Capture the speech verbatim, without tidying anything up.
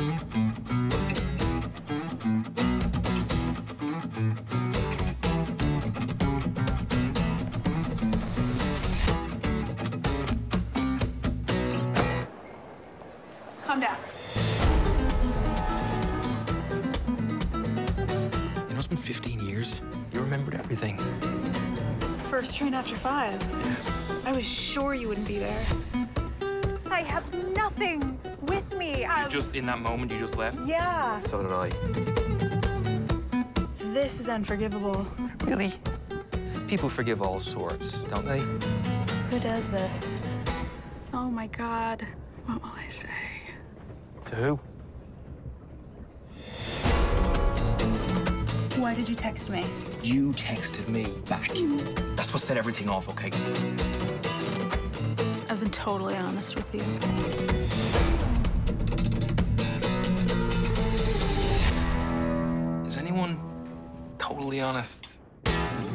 Calm down. You know, it's been fifteen years. You remembered everything. First train after five. I was sure you wouldn't be there. I have nothing with me. You just, in that moment, you just left? Yeah. So did I. This is unforgivable. Really? People forgive all sorts, don't they? Who does this? Oh, my God. What will I say? To who? Why did you text me? You texted me back. That's what set everything off, okay? I've been totally honest with you. Is anyone totally honest?